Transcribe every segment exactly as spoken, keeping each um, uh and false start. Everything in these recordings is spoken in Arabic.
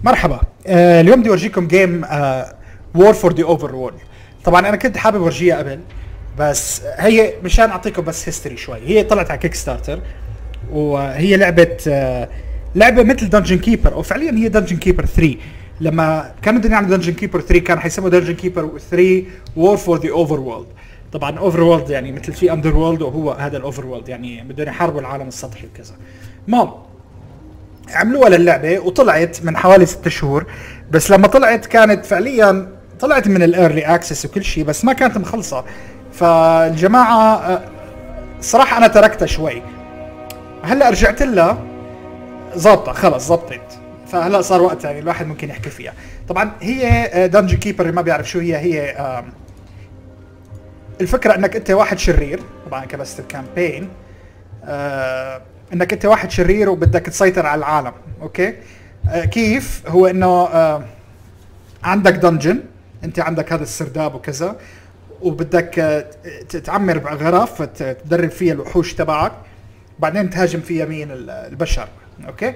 مرحبا. آه اليوم بدي اورجيكم جيم وور فور ذا اوفر وورلد. طبعا انا كنت حابب اورجيها قبل، بس هي مشان اعطيكم بس هيستوري شوي. هي طلعت على كيك ستارتر وهي لعبه آه لعبه مثل دنجن كيبر، او فعليا هي دنجن كيبر ثري. لما كانوا بدهم يعملوا دنجن كيبر ثري كانوا حيسموا دنجن كيبر ثري وور فور ذا اوفر وورلد. طبعا اوفر وورلد يعني مثل في اندر وورلد، وهو هذا الاوفر وورلد يعني بدهم يحاربوا العالم السطحي وكذا. المهم عملوها للعبه وطلعت من حوالي ستة شهور، بس لما طلعت كانت فعليا طلعت من الايرلي اكسس وكل شيء، بس ما كانت مخلصه. فالجماعه صراحه انا تركتها شوي، هلا رجعت لها ظابطه خلص ظبطت، فهلا صار وقت يعني الواحد ممكن يحكي فيها. طبعا هي دنجن كيبر اللي ما بيعرف شو هي، هي الفكره انك انت واحد شرير. طبعا كبست الكامبين انك انت واحد شرير وبدك تسيطر على العالم. اوكي آه كيف هو انه آه عندك دنجن، انت عندك هذا السرداب وكذا، وبدك آه تعمر بغرف تدرب فيها الوحوش تبعك، بعدين تهاجم فيها مين البشر. اوكي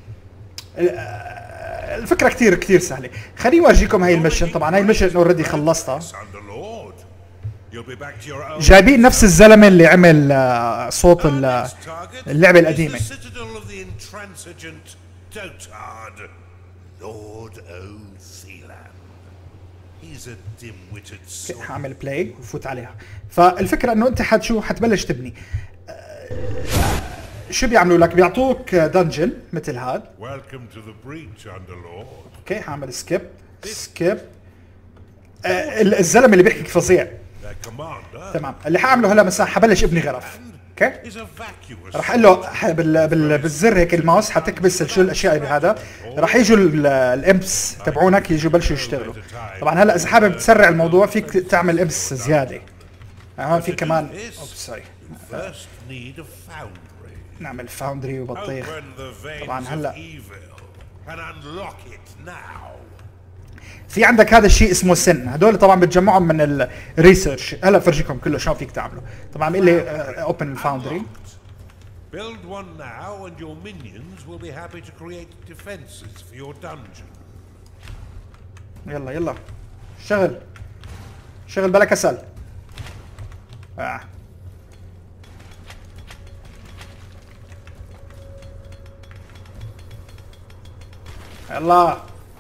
الفكره كثير كثير سهله. خليني اورجيكم هاي المشن. طبعا هاي المشن اوريدي خلصتها، جايبين نفس الزلمه اللي عمل آه صوت اللعبه القديمه. حاعمل بلاي وفوت عليها. فالفكره انه انت حد شو حتبلش تبني. آه شو بيعملوا لك؟ بيعطوك دنجن مثل هاد. اوكي حاعمل سكيب سكيب. آه الزلمه اللي بيحكي فظيع. تمام اللي حاعمله هلا مثلا حبلش ابني غرف. اوكي راح اقول له بال بال بالزر هيك الماوس حتكبس شو الاشياء اللي بهذا، راح يجوا الامبس تبعونك يجوا بلشوا يشتغلوا. طبعا هلا اذا حابب تسرع الموضوع فيك تعمل امبس زياده. هون في كمان سوري نعمل فاوندري وبطيخ. طبعا هلا في عندك هذا الشيء اسمه سن، هدول طبعا بتجمعهم من الريسيرش. هلا فرجيكم كله شلون فيك تعمله. طبعا بيقول لي اوبن الفاوندري. Build one now and your minions will be happy to create defenses for your dungeon. يلا يلا شغل شغل بلا كسل. آه. يلا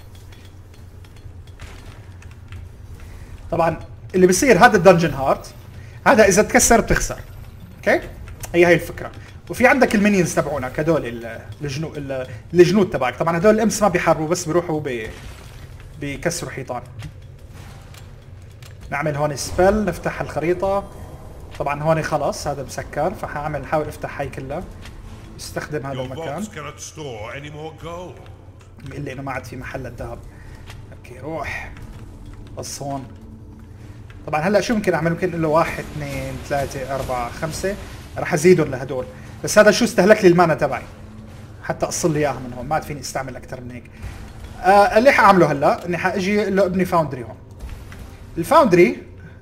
طبعا اللي بيصير هذا الدنجن هارت، هذا اذا تكسر بتخسر. اوكي هي هي الفكره. وفي عندك المينيونز تبعونك هدول الجنود الجنود تبعك. طبعا هدول الامس ما بيحاربوا بس بيروحوا بي بيكسروا حيطان. نعمل هون سبل نفتح الخريطه. طبعا هون خلص هذا مسكر، فحاعمل نحاول افتح هاي كلها استخدم هذا المكان. بيقول لي انه ما عاد في محل للذهب. اوكي روح بس هون. طبعا هلا شو ممكن اعمل؟ ممكن اقول له واحد اثنين ثلاثة أربعة خمسة، راح ازيدهم لهدول، بس هذا شو استهلك لي المانا تبعي حتى اصل لي اياها من هون، ما عاد فيني استعمل اكثر من هيك. آه اللي حاعمله هلا اني حاجي اقول له ابني فاوندري هون. الفاوندري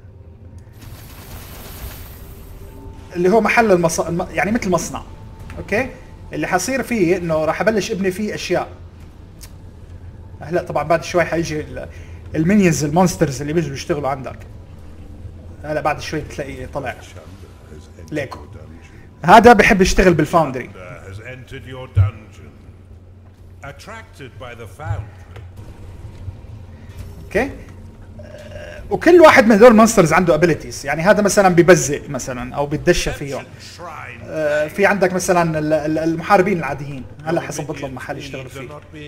اللي هو محل المص... يعني مثل مصنع. اوكي اللي حصير فيه انه راح ابلش ابني فيه اشياء. هلا طبعا بعد شوي حيجي المينيونز المونسترز اللي بيجوا يشتغلوا عندك. هلا بعد شوي بتلاقي طلع ليكو، هذا بحب يشتغل بالفاوندري. اوكي وكل واحد من هذول المونسترز عنده ابيليتيز. يعني هذا مثلا ببزق مثلا او بيتدشى فيهم. آه في عندك مثلا المحاربين العاديين، هلا حظبط لهم محل يشتغلوا فيه.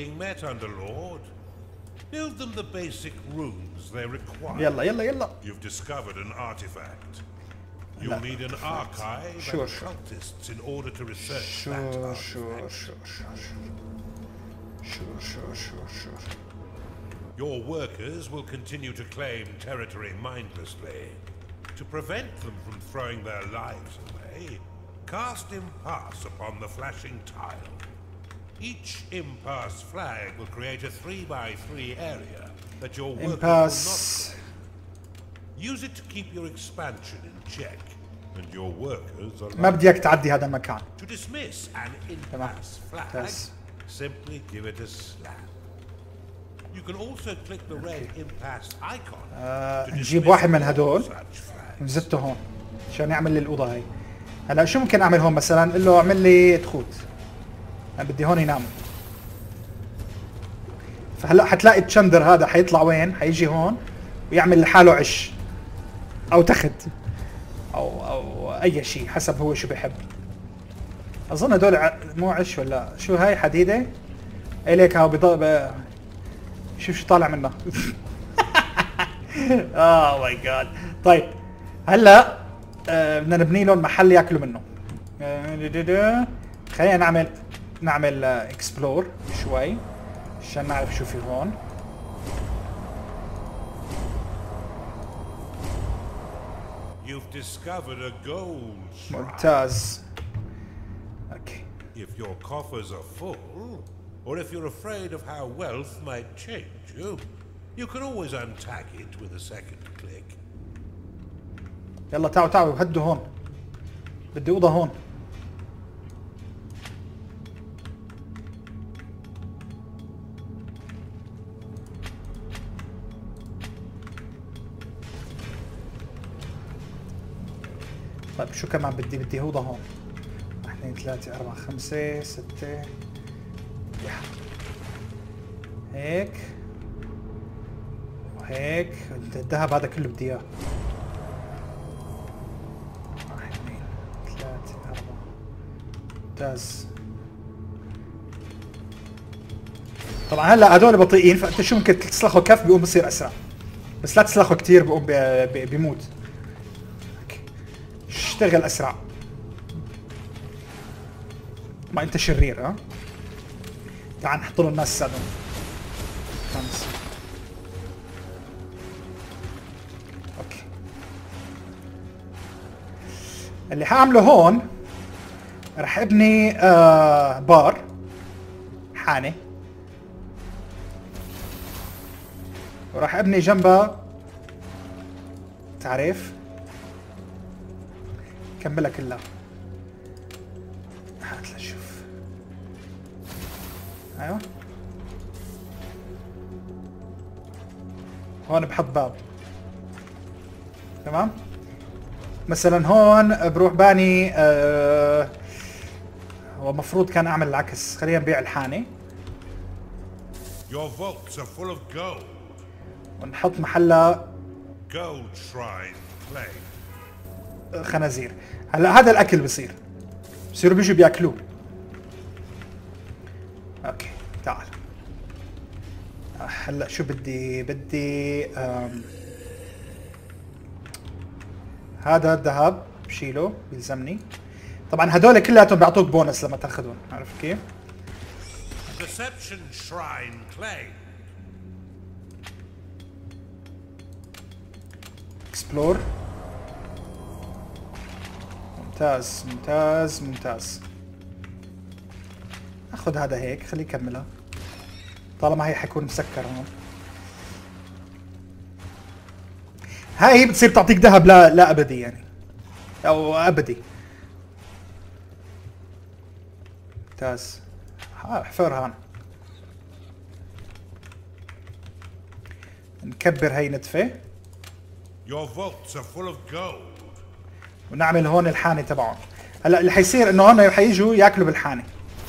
Build them the basic runes they require. يلا يلا يلا. You've discovered an artifact. You'll need an archive and cultists in order to research that artifact. Sure, sure, sure, sure, sure, sure, sure. Your workers will continue to claim territory mindlessly. To prevent them from throwing their lives away, cast impasse upon the flashing tile. Each impasse flag will create a three by three area that your workers will not. Use it to keep your expansion in check, and your workers are. ما بدي اياك تعدي هذا المكان. To dismiss an impasse flag, simply give it a slap. You can also click the red impasse icon. آه to نجيب dismiss واحد من all هدول such flags. نزته هون عشان يعمل لي الاوضه هاي. هلا شو ممكن اعمل هون مثلا؟ قل له اعمل لي تخوت. انا بدي هون ينام. فهلا حتلاقي تشندر هذا حيطلع وين؟ حيجي هون ويعمل لحاله عش او تخت او او اي شيء حسب هو شو بيحب. اظن هدول ع... مو عش ولا شو هاي حديده؟ اي ليك هاو بضل شوف شو طالع منها. اه ماي جاد. طيب هلا آه بدنا نبني لهم محل ياكلوا منه. آه خلينا نعمل نعمل اكسبلور آه شوي عشان نعرف شو في هون. You've discovered a gold shrine. ممتاز. اوكي. If your coffers are full, or if you're afraid of how wealth might change you, you can always untag it with a second click. يلا تعالوا تعالوا هدوا هون. بدي اوضه هون. طيب شو كمان بدي؟ بدي اوضه هون. واحد اثنين ثلاثة أربعة خمسة ستة. يا هيك وهيك. الذهب هذا كله بدي اياه. واحد اثنين ثلاثة أربعة. ممتاز. طبعا هلا هدول بطيئين فانت شو ممكن تسلخه كف بيقوم بصير اسرع. بس لا تسلخه كثير بيقوم بي بي بيموت. اشتغل اسرع. ما انت شرير ها؟ تعال نحط له الناس سادهم. خمسة. اوكي. اللي حاعمله هون رح ابني آه بار حانة وراح ابني جنبها تعريف كملها كلها. هات لشوف. ايوه هون بحط باب. تمام. مثلا هون بروح باني آه هو مفروض كان اعمل العكس. خلينا نبيع الحانة. Your vaults are full of gold. ونحط محلها Gold shrine claim. خنازير. هلا هذا الاكل بصير بصيروا بيجوا بياكلوه. اوكي تعال. هلا شو بدي؟ بدي أم... هذا الذهب بشيله بيلزمني. طبعا هدول كلياتهم بيعطوك بونس لما تاخذهم. عارف كيف؟ Deception shrine claim. اكسبلور. ممتاز ممتاز ممتاز. اخذ هذا هيك خليه يكملها طالما هي حيكون مسكر هون. هاي هي بتصير تعطيك ذهب لا لا ابدي يعني او ابدي. ممتاز. احفر هون. نكبر هاي نتفه. Your vaults are full of gold. ونعمل هون الحانة تبعهم. هلا اللي حيصير انه هون حيجوا ياكلوا بالحانة.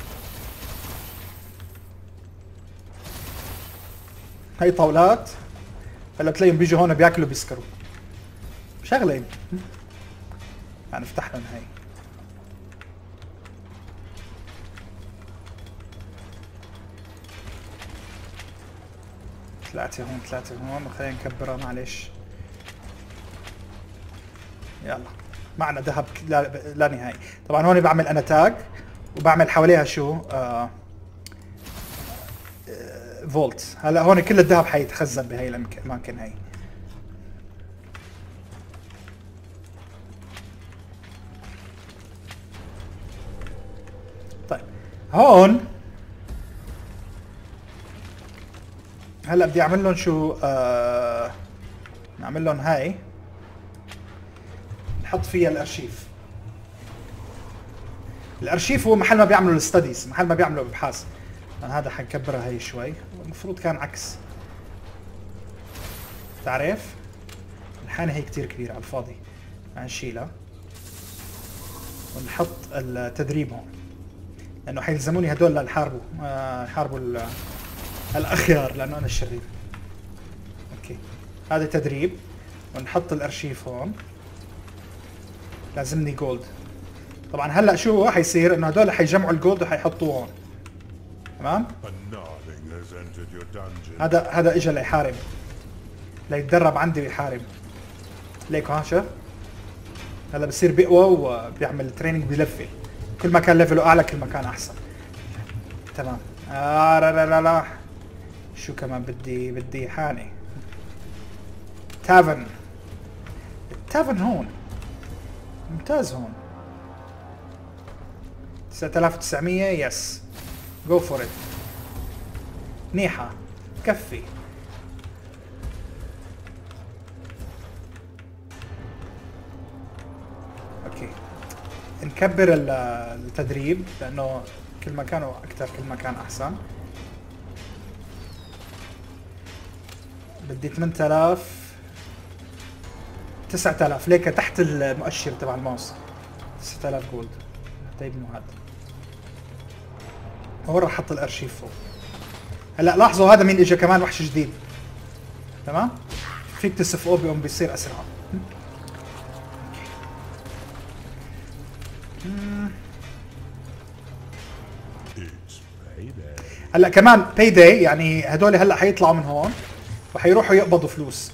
هاي طاولات. هلا بتلاقيهم بيجوا هون بياكلوا بيسكروا. شغلة يعني نفتح لهم هاي. ثلاثة هون ثلاثة هون وخلينا نكبرها معلش. يلا معنا ذهب لا, لا نهائي. طبعا هون بعمل انا تاج وبعمل حواليها شو آه آه فولت. هلا هون كل الذهب حيتخزن بهي الاماكن هي. طيب هون هلا بدي اعمل لهم شو آه نعمل لهم هاي نحط فيها الارشيف. الارشيف هو محل ما بيعملوا الستديز، محل ما بيعملوا ابحاث. هذا حنكبرها هي شوي. المفروض كان عكس. تعرف الحانة هي كتير كبيرة على الفاضي. هنشيلها ونحط التدريب هون لانه حيلزموني هدول لنحاربوا آه يحاربوا الاخيار لانه انا الشرير. اوكي هذا تدريب ونحط الارشيف هون. لازمني جولد. طبعا هلا شو حيصير انه هدول حيجمعوا الجولد وحيحطوه هون. تمام. هذا هذا اجى ليحارب ليتدرب عندي ويحارب. ليكو ها شوف هلا بصير بيقوى وبيعمل تريننج بلفل. كل ما كان ليفله اعلى كل ما كان احسن. تمام. آه لا لا لا لا شو كمان بدي بدي حاني. تافن. التافن هون ممتاز هون. تسعة آلاف وتسعمية يس جو فور ات. منيحة كفي. اوكي نكبر التدريب لانه كل ما كانوا اكثر كل ما كان احسن. بدي ثمانية آلاف تسعة آلاف ليك تحت المؤشر تبع الماوس. تسعة آلاف جولد. طيب مو هذا. هون راح احط الارشيف فوق. هلا لاحظوا هذا مين اجى كمان وحش جديد. تمام؟ فيك تصفقه بيقوم بيصير اسرع. هلا كمان باي داي يعني هدول هلا حيطلعوا من هون وحيروحوا يقبضوا فلوس.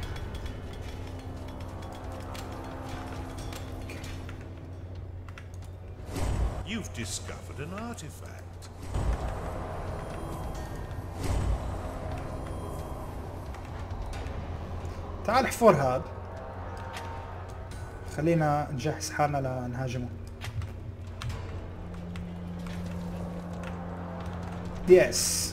You've discovered an artifact. تعال احفر هاد. خلينا نجهز حالنا لنهاجمه. يس.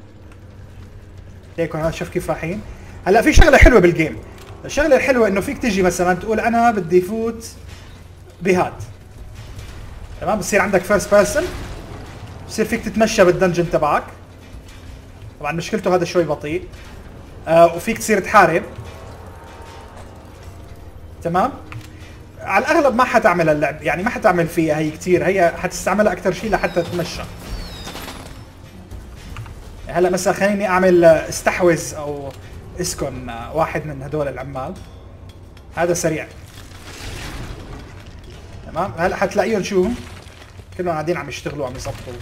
هيك هذا شوف كيف رايحين. هلا في شغله حلوه بالجيم. الشغله الحلوه انه فيك تجي مثلا تقول انا بدي فوت بهاد. تمام بصير عندك فيرست بيرسون. بصير فيك تتمشى بالدنجن تبعك. طبعا مشكلته هذا شوي بطيء. آه وفيك تصير تحارب. تمام. على الاغلب ما حتعمل اللعب يعني ما حتعمل فيها هي كثير. هي حتستعملها اكثر شيء لحتى تتمشى. هلا مثلا خليني اعمل استحوذ او اسكن واحد من هدول العمال. هذا سريع. تمام هلا حتلاقيهم شو كلهم قاعدين عم يشتغلوا عم يظبطوا.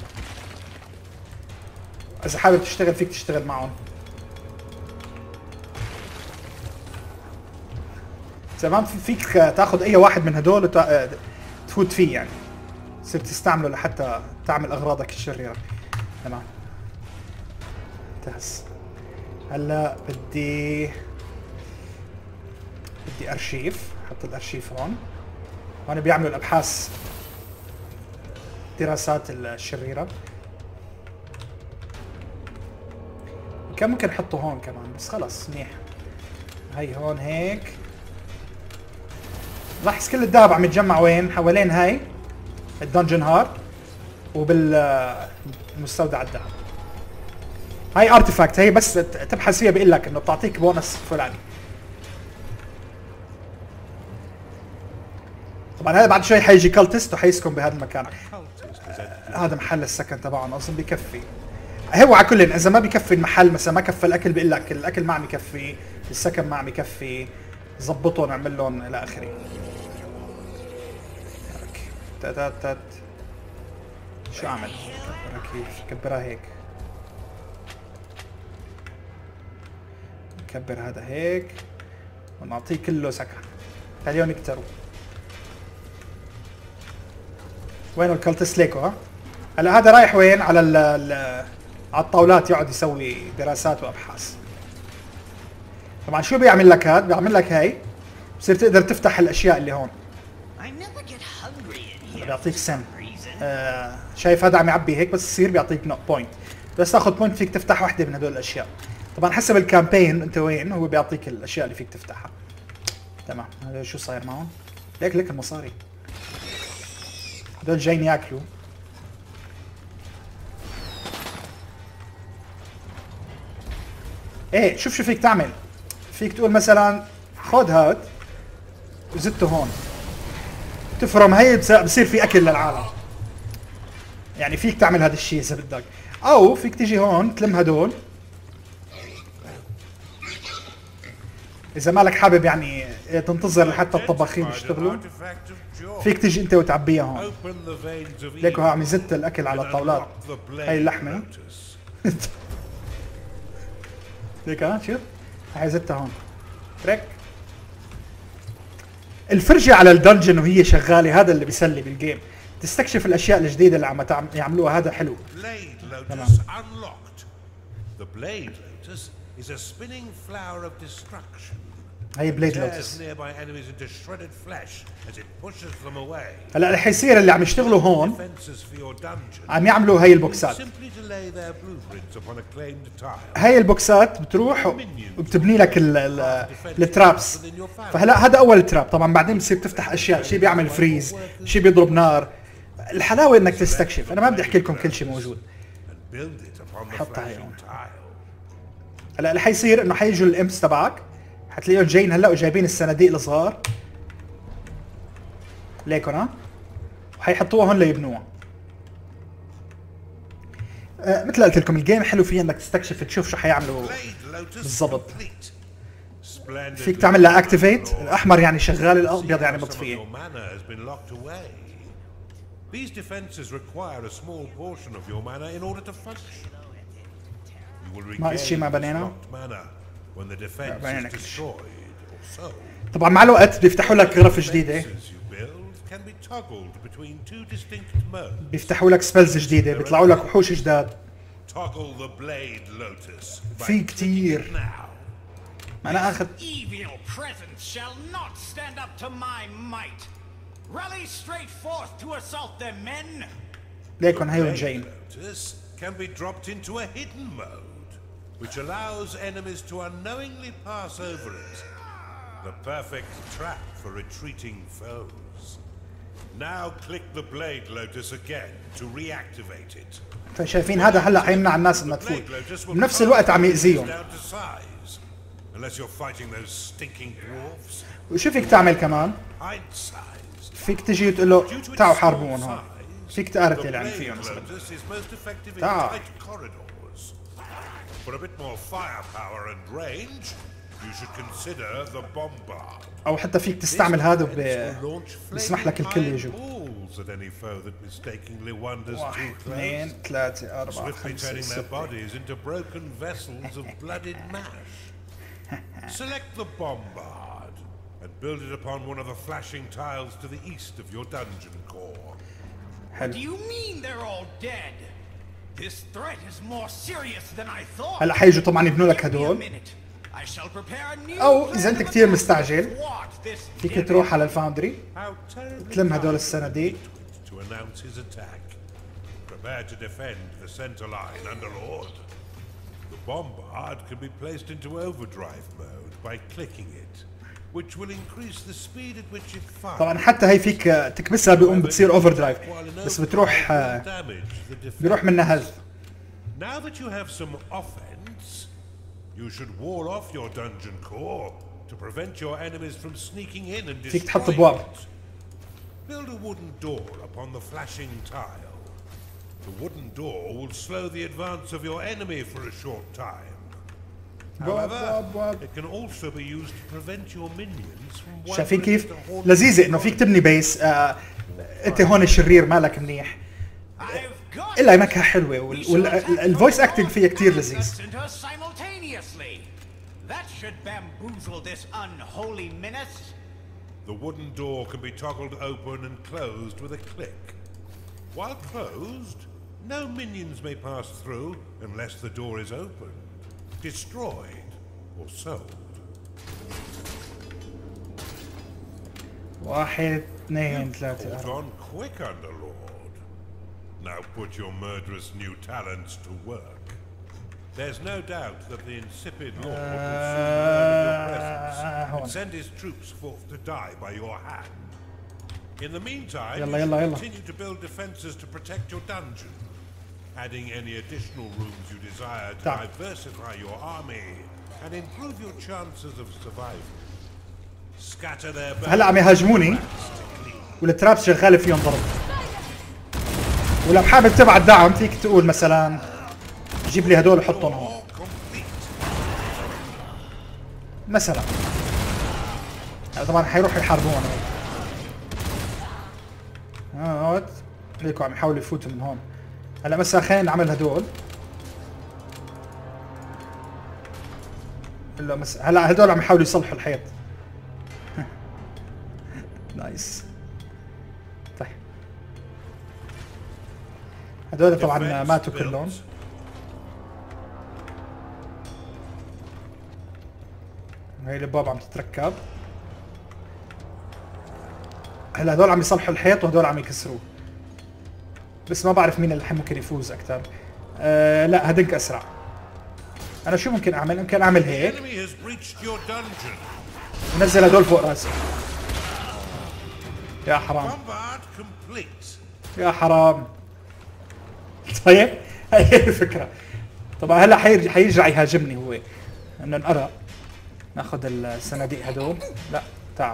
اذا حابب تشتغل فيك تشتغل معهم. تمام فيك تاخذ اي واحد من هدول وتفوت فيه يعني تصير تستعمله لحتى تعمل اغراضك الشريره. تمام ممتاز. هلا بدي بدي ارشيف. حط الارشيف هون. هون بيعملوا الابحاث دراسات الشريره. كان ممكن احطه هون كمان بس خلص منيح. هي هون هيك. لاحظ كل الذهب عم يتجمع وين؟ حوالين هاي الدنجن هارت وبالمستودع الذهب. هاي ارتيفاكت هي بس تبحث فيها بيقول لك انه بتعطيك بونص فلاني. طبعا هذا بعد شوي حيجي كالتست وحيسكن بهذا المكان. هذا محل السكن تبعهم اصلا بكفي. هو على كل اذا ما بكفي المحل مثلا ما كفى الاكل بيقول لك الاكل ما عم يكفي، السكن ما عم يكفي، ظبطهم اعمل لهم الى اخره. تات تات تات شو اعمل؟ كبرها كيف؟ كبرها هيك. نكبر هذا هيك ونعطيه كله سكن. خليهم يكتروا. وين الكالتس ليكو ها؟ هلا هذا رايح وين؟ على ال على الطاولات يقعد يسوي دراسات وابحاث. طبعا شو بيعمل لك هذا؟ بيعمل لك هاي بصير تقدر تفتح الاشياء اللي هون. بيعطيك سم. آه شايف هذا عم يعبي هيك بس يصير بيعطيك نوت بوينت. بس تاخذ بوينت فيك تفتح وحده من هدول الاشياء. طبعا حسب الكامبين انت وين هو بيعطيك الاشياء اللي فيك تفتحها. تمام هذا شو صاير معهم؟ ليك ليك المصاري. هدول جايين ياكلوا. ايه شوف شو فيك تعمل. فيك تقول مثلا خذ هاد وزدته هون تفرم هي بصير في اكل للعالم. يعني فيك تعمل هذا الشيء اذا بدك، او فيك تيجي هون تلم هدول اذا مالك حابب يعني تنتظر لحتى الطباخين يشتغلوا. فيك تيجي انت وتعبيها هون. ليكو ها عم يزت الاكل على الطاولات. هاي اللحمه ليك ها شوف هاي زتها هون ترك. الفرجة على الدنجن وهي شغالة هذا اللي بيسلي بالجيم، تستكشف الاشياء الجديدة اللي عم يعملوها، هذا حلو. تمام. هي بليد لوتس. هلا رح يصير اللي عم يشتغلوا هون عم يعملوا هي البوكسات. هي البوكسات بتروح وبتبني لك الترابس. فهلا هذا اول تراب، طبعا بعدين بتصير تفتح اشياء، شيء بيعمل فريز، شيء بيضرب نار. الحلاوه انك تستكشف. انا ما بدي احكي لكم كل شيء موجود. حطها هي هون. هلا اللي حيصير انه حيجوا الامبس تبعك، حتلاقيهم جايين هلا وجايبين الصناديق الصغار ليكن ها، وحيحطوها هون ليبنوها. آه مثل قلت لكم الجيم حلو فيها انك تستكشف تشوف شو حيعملوا بالضبط. فيك تعمل لها اكتيفيت، الاحمر يعني شغال، الابيض يعني مطفيه. These defenses require a small portion of your mana in order to function. You will regain locked mana when the defense is destroyed or so. طبعا مع الوقت بيفتحوا لك غرف جديدة، بيفتحوا لك سبيلز جديدة، بيطلعوا لك وحوش جداد. في كتير. ما انا اخذ Rally straight forth to assault them, men. ليكن هيون جايين. Can be dropped into a hidden mode, which allows enemies to unknowingly pass over it. The perfect trap for retreating foes. Now click the blade lotus again to reactivate it. فشايفين هذا هلا حيمنع الناس انها تفوت، بنفس الوقت عم يأذيهم. Unless you're fighting those stinking dwarfs. وشو فيك تعمل كمان؟ فيك تجي وتقول له تعالوا حاربون هون. فيك تقارتل يعني فيهم مثلا. تعال. أو حتى فيك تستعمل هذا ب بيسمح لك الكل يجوا. واحد اثنين ثلاثة أربعة خمسة ستة. Select the bombard and build it upon one of the flashing tiles to the east of your dungeon core. What do you mean they're all dead? This threat is more serious than I thought. هلا حيجوا طبعا يبنوا لك هدول. أو إذا أنت كثير مستعجل فيك تروح على الفاوندري تلم هدول الصناديق. To announce his attack. Prepare to defend the center line under Lord. The bombard can be placed into overdrive mode by clicking it, which will increase the speed at which it fires. طبعا حتى هي فيك تكبسها بيقوم بتصير اوفر درايف، بس بتروح بيروح منها هذ. Now that you have some offense, you should wall off your dungeon core to prevent your enemies from sneaking in and فيك تحط destroying ابواب. it. Build a wooden door upon the flashing tile. The wooden door will slow the advance of your enemy for a short time. However, it can also be used to prevent your minions from شايفين كيف لذيذة انه فيك تبني بيس. آه انت هون الشرير مالك منيح، الا نكهة حلوة والفويس اكتنج فيها كثير لذيذ. The wooden door can be toggled open and closed with a click. While closed, no minions may pass through unless the door is opened, destroyed, or sold. واحد اثنين ثلاثة Caught أربعة. on quick, Underlord. Now put your murderous new talents to work. There's no doubt that the insipid Lord will soon learn of your presence and send his troops forth to die by your hand. In the meantime, يلا you يلا should يلا. continue to build defenses to protect your dungeon, adding any additional rooms you desire to تعال. diversify your army and improve your chances of survival. Scatter their هلا عم يهاجموني والترابس شغاله فيهم ضرب. ولو حابب تبعت دعم فيك تقول مثلا جيب لي هدول وحطهم هون مثلا. طبعا حيروحوا يحاربونا. اه هوت هيك عم يحاولوا يفوتوا من هون. هلا مثلا خلينا نعمل هدول. هلا مثلا هلا هدول عم يحاولوا يصلحوا الحيط. نايس. طيب هدول طبعا ماتوا كلهم. هاي الباب عم تتركب. هلا هدول عم يصلحوا الحيط وهدول عم يكسروه. بس ما بعرف مين اللي ممكن يفوز اكثر. أه لا هدنك اسرع. انا شو ممكن اعمل؟ ممكن اعمل هيك ونزل هدول فوق راسي. يا حرام يا حرام. طيب هي الفكرة. طبعا هلا حيرجع حيرجع يهاجمني هو. انه انقرأ. ناخذ الصناديق هدول. لا تعال.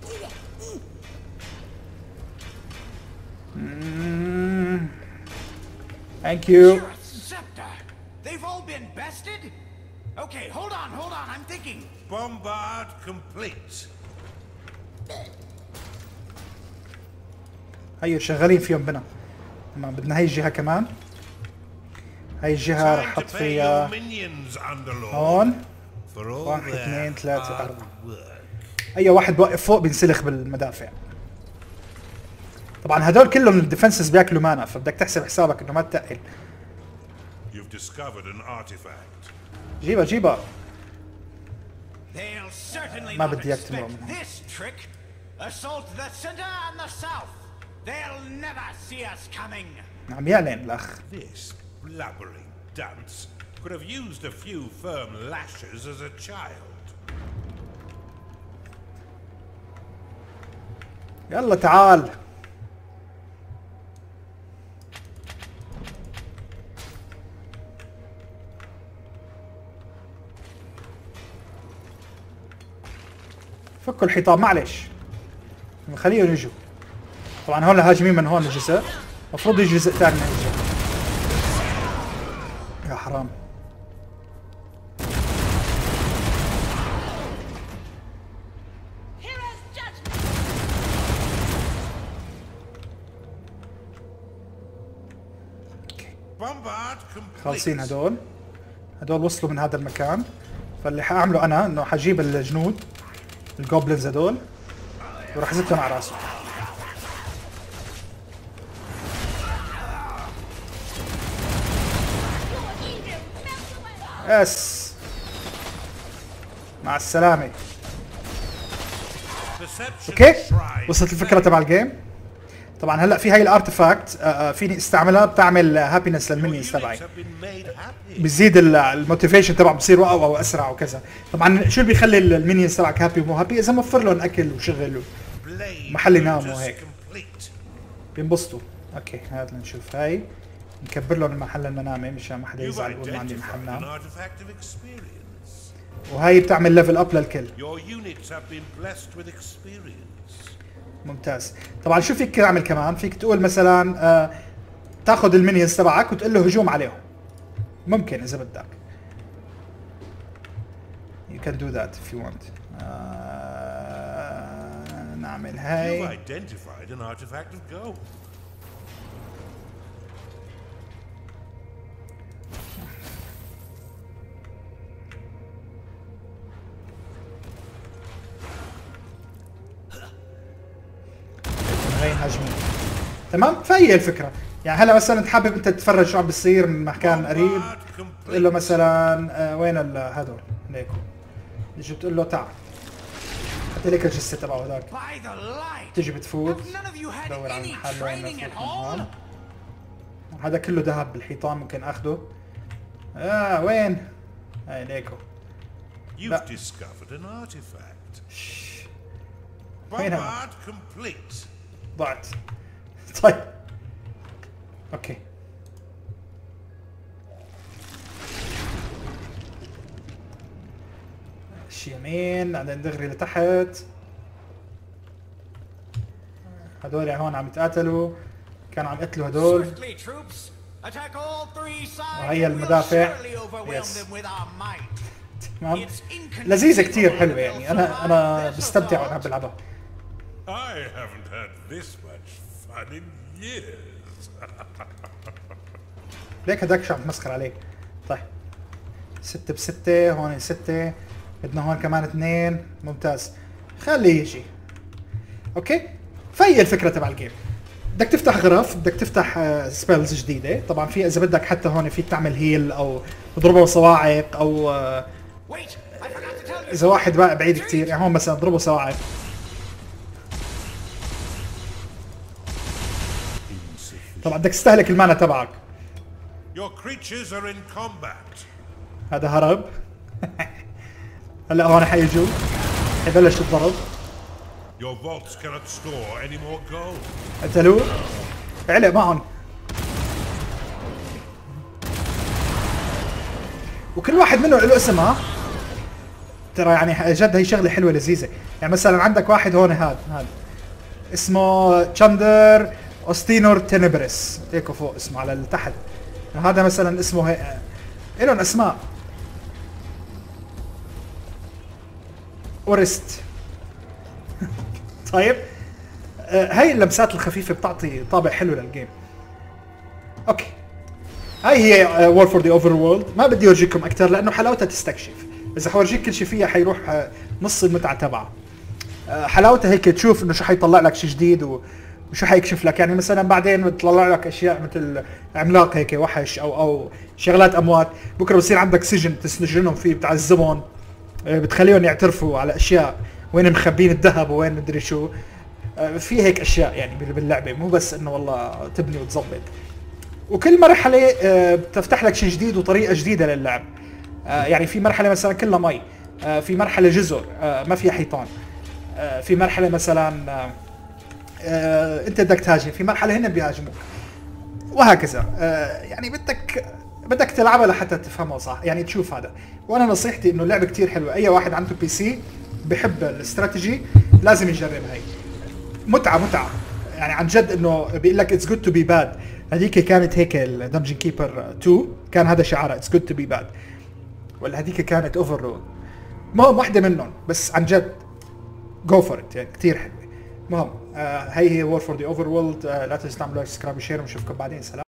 ثانك يو. They've all been bested? Okay, hold on, hold on, I'm thinking. Bombard complete. هيو شغالين فيهم بنا. تمام بدنا هاي الجهة كمان. هاي الجهة رح احط فيها هون. واحد اثنين ثلاثة أربعة. أي واحد بوقف فوق بينسلخ بالمدافع. طبعا هدول كلهم الديفنسز بياكلوا مانا فبدك تحسب حسابك انه ما تتقل. You've discovered an artifact. جيبها جيبها. They'll certainly ما not بدي اياك تمرق expect منها. this trick. Assault the center and the south. They'll never see us coming. عم يعلن الأخ. This blubbering dunce could have used a few firm lashes as a child. يلا تعال. فكوا الحيطان معلش. خليهم يجوا. طبعا هون هاجمين من هون الجزء. المفروض يجي جزء ثاني من الجزء. يا حرام. خالصين هدول. هدول وصلوا من هذا المكان. فاللي حاعمله انا انه حجيب الجنود الجوبلينز هدول وراح ازتهم على راسه. اس مع السلامة. اوكي وصلت الفكرة تبع الجيم. طبعا هلا في هاي الارتفاكت فيني استعملها بتعمل هابينس للمينيونز تبعي. بزيد الموتيفيشن تبعه بصير اقوى واسرع وكذا. طبعا شو اللي بيخلي المينيونز تبعك هابي ومو هابي؟ اذا موفر لهم اكل وشغل ومحل يناموا وهيك بينبسطوا. اوكي هات لنشوف هاي نكبر لهم المحل المنامي مشان ما حدا يزعل يقول ما عندي محل نام. وهاي بتعمل ليفل اب للكل. ممتاز. طبعا شو فيك تعمل كمان؟ فيك تقول مثلا آه تاخذ المينيونز تبعك وتقول له هجوم عليهم. ممكن اذا بدك. You can do that if you want. آه نعمل هاي. هاجمين. تمام فهي الفكره. يعني هلا مثلا انت حابب انت تتفرج شو عم بيصير من مكان قريب تقول له مثلا آه وين هذول ليكو تيجي بتقول له تعال حتى لك الجثه تبعه هذاك تيجي بتفوت تدور على محل وين بفوت من هون. هذا كله ذهب بالحيطان ممكن اخذه. اه وين؟ هاي ليكو. You've discovered an artifact. وين هذا؟ complete. ضعت. طيب اوكي يمين بعدين دغري لتحت. هدول هون عم يتقاتلوا، كانوا عم يقتلوا هدول. وهي المدافع. يس. تمام. لذيذة كتير حلوة يعني، انا انا بستمتع وانا بلعبها. I haven't had this much fun in years. ليك هداك شو عم تمسخر عليه. طيب ستة بستة، هون ستة، بدنا هون كمان اثنين، ممتاز. خليه يجي. اوكي؟ فهي الفكرة تبع الجيم. بدك تفتح غرف، بدك تفتح سبيلز جديدة، طبعا في اذا بدك حتى هون فيك تعمل هيل او تضربه صواعق او اذا واحد بقى بعيد كثير، يعني هون مثلا اضربه صواعق. طبعا بدك تستهلك المانا تبعك. Your creatures are in combat. هذا هرب. هلا هون حيجوا، حيبلش الضرب. Your vaults cannot store any more gold. قتلوه، علق معهم. وكل واحد منهم له اسم. ها ترى يعني جد هي شغله حلوه لذيذه. يعني مثلا عندك واحد هون، هذا هذا اسمه تشاندر اوستينور تينبرس، هيك فوق اسمه على تحت. هذا مثلا اسمه هيك، لهم اسماء. اورست. طيب آه هاي اللمسات الخفيفه بتعطي طابع حلو للجيم. اوكي هاي هي وور فور ذا اوفر وورلد. ما بدي اورجيكم اكثر لانه حلاوتها تستكشف. اذا حورجيك كل شيء فيها حيروح آه نص المتعه تبعها. آه حلاوتها هيك تشوف انه شو حيطلع لك شيء جديد و وشو حيكشف لك. يعني مثلا بعدين بتطلع لك اشياء مثل عملاق هيك وحش او او شغلات اموات. بكره بصير عندك سجن تسجنهم فيه، بتعذبهم، بتخليهم يعترفوا على اشياء وين مخبين الذهب وين مدري شو. في هيك اشياء يعني باللعبه، مو بس انه والله تبني وتظبط. وكل مرحله بتفتح لك شيء جديد وطريقه جديده للعب. يعني في مرحله مثلا كلها مي، في مرحله جزر ما فيها حيطان، في مرحله مثلا آه، انت بدك تهاجم، في مرحله هن بيهاجموك، وهكذا. آه، يعني بدك بدك تلعبها لحتى تفهمها صح، يعني تشوف هذا. وانا نصيحتي انه اللعبه كتير حلوه، اي واحد عنده بي سي بحب الاستراتيجي لازم يجربها. هي متعه متعه يعني عن جد. انه بيقول لك اتس جود تو بي باد، هذيك كانت هيك الدنجن كيبر اثنين كان هذا شعارها اتس جود تو بي باد، ولا هذيك كانت اوفر رول. المهم واحده منهم، بس عن جد جو فور ات، يعني كثير حلوه. المهم آه هي هي وور فور ذا اوفر وورلد. لا تنسوا تعملوا لايك سبسكرايب وشير، ونشوفكم بعدين. سلام.